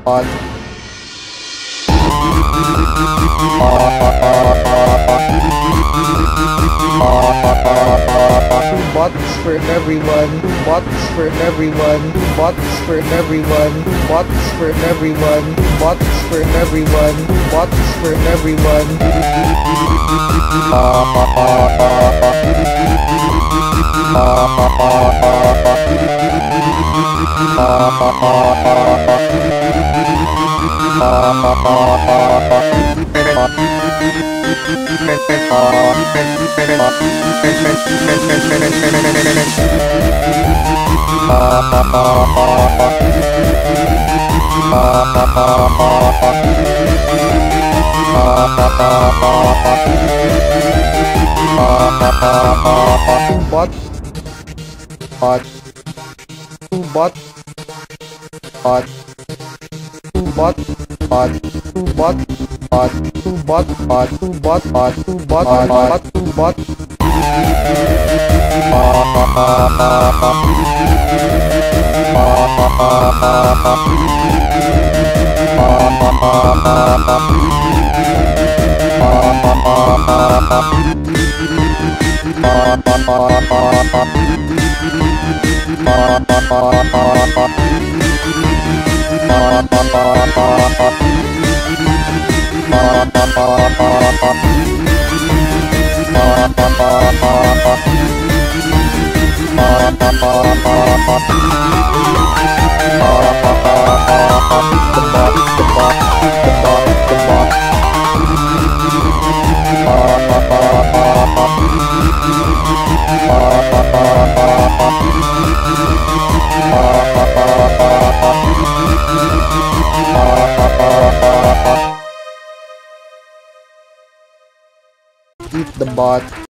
Bot. Bots for everyone, bots for everyone, bots for everyone, bots for everyone, bots for everyone, bots for everyone. Bot. Bot. Bot. Bot. Bot. Bot. Bot. Bot. Bot. Bot. Bot. Bot. Bot. Bot. Eat the bot.